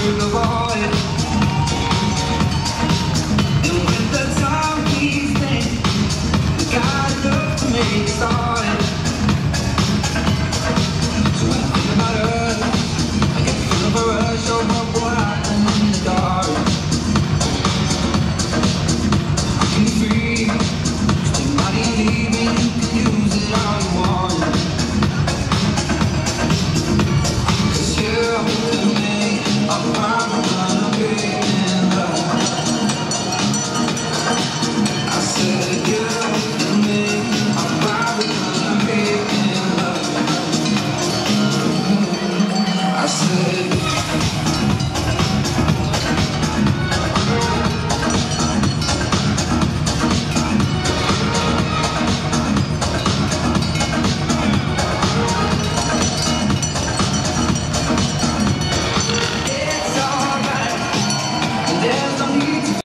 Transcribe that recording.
fill the void. And when the time keeps staying, we got enough to make it start. So when I think about us, I get the feel of a rush of what happened in the dark. I can be free, stay body and leaving, you can use it all you want. Cause you and me are probably gonna be in love. I said you and me are probably gonna be in love. I said